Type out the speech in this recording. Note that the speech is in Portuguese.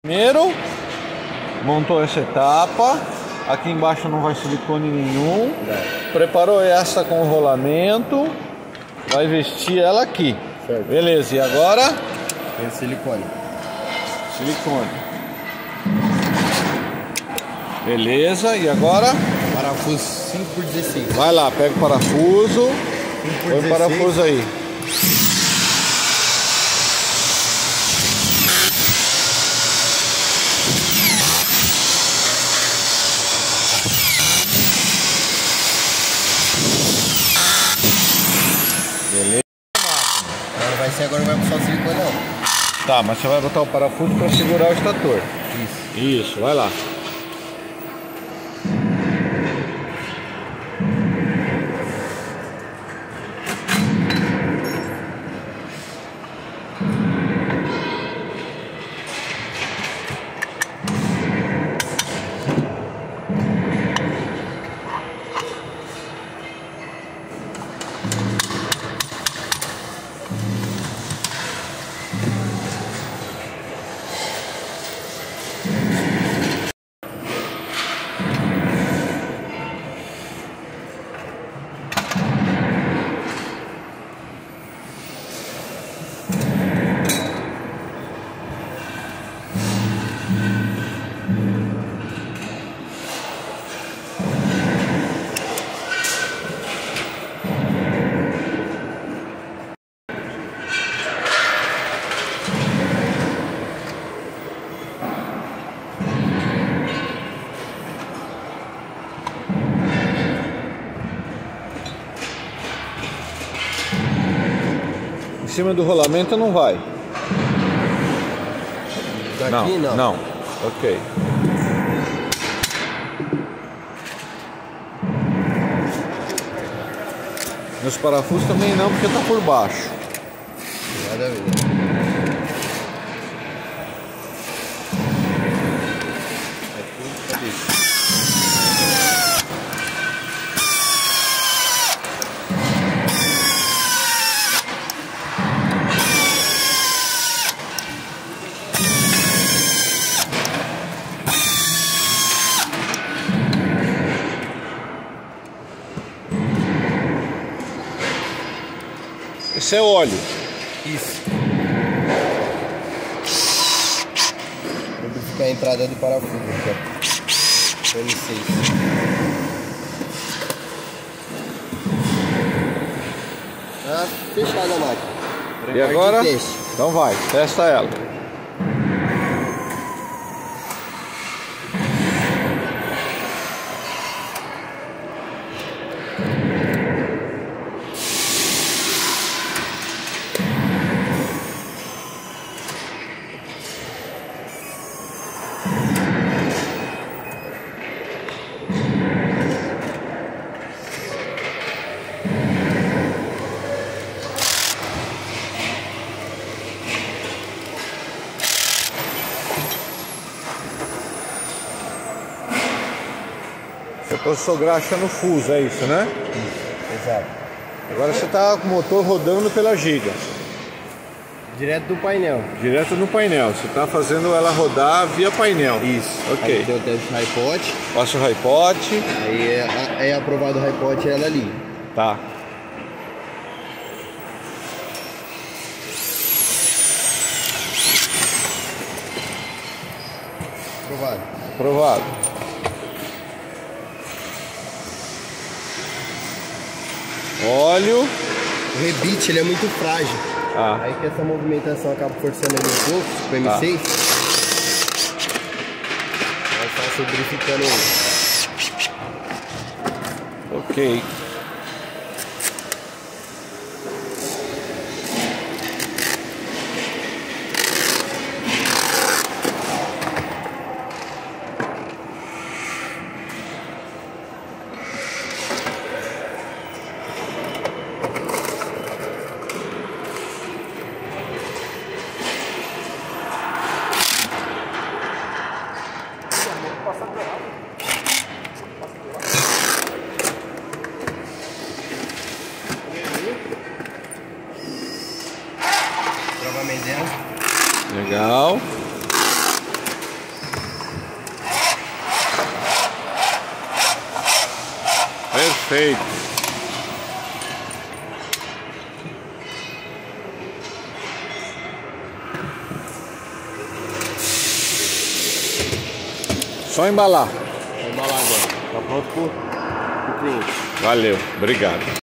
Primeiro, montou essa etapa. Aqui embaixo não vai silicone nenhum. Preparou essa com o rolamento. Vai vestir ela aqui. Certo. Beleza, e agora? Tem silicone. Silicone. Beleza, e agora? Parafuso 5x16. Vai lá, pega o parafuso. Põe o parafuso aí. Beleza. Não vai ser agora, vai puxar o silicone não. Tá, mas você vai botar o parafuso para segurar o estator. Isso. Isso, vai lá. Em cima do rolamento não vai. Daqui não. Não. Ok. Nos parafusos também não, porque tá por baixo. Nada a ver. Esse é óleo. Isso. Vou verificar a entrada do parafuso aqui, ó. M6. Tá fechada a máquina. E agora? Teste. Então vai, testa ela. Você passou graxa no fuso, é isso, né? Exato. Agora você está com o motor rodando pela giga. Direto do painel. Direto no painel. Você está fazendo ela rodar via painel. Isso. Ok. Aí tem o teste high pot. Passa o high pot. Aí é aprovado o high pot ela ali. Tá. Aprovado. Aprovado. Óleo. O rebite ele é muito frágil. Ah. Aí que essa movimentação acaba forçando ele um pouco com o M6. Vai estar lubrificando ele. Ok. Travamento dela. Legal. Feito. Só embalar. Vou embalar agora. Tá pronto pro cliente. Valeu, obrigado.